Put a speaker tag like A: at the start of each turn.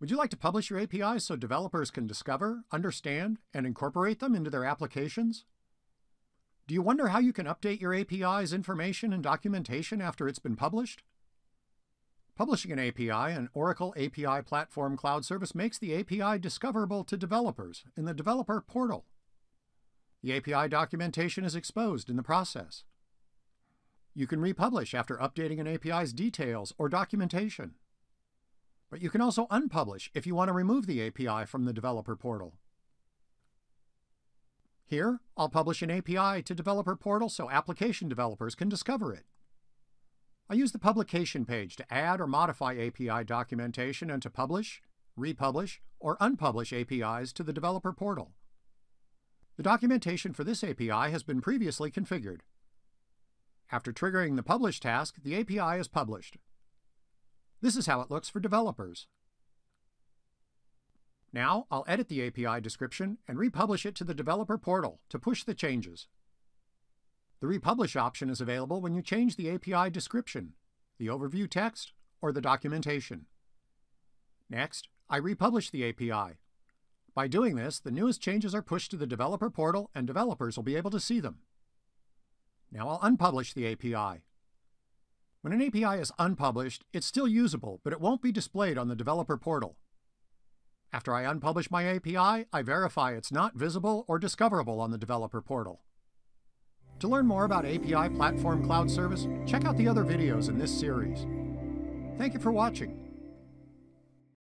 A: Would you like to publish your APIs so developers can discover, understand, and incorporate them into their applications? Do you wonder how you can update your API's information and documentation after it's been published? Publishing an API, an Oracle API Platform Cloud Service, makes the API discoverable to developers in the developer portal. The API documentation is exposed in the process. You can republish after updating an API's details or documentation. But you can also unpublish if you want to remove the API from the developer portal. Here, I'll publish an API to developer portal so application developers can discover it. I use the publication page to add or modify API documentation and to publish, republish, or unpublish APIs to the developer portal. The documentation for this API has been previously configured. After triggering the publish task, the API is published. This is how it looks for developers. Now, I'll edit the API description and republish it to the developer portal to push the changes. The republish option is available when you change the API description, the overview text, or the documentation. Next, I republish the API. By doing this, the newest changes are pushed to the developer portal and developers will be able to see them. Now I'll unpublish the API. When an API is unpublished, it's still usable, but it won't be displayed on the developer portal. After I unpublish my API, I verify it's not visible or discoverable on the developer portal. To learn more about API Platform Cloud Service, check out the other videos in this series. Thank you for watching.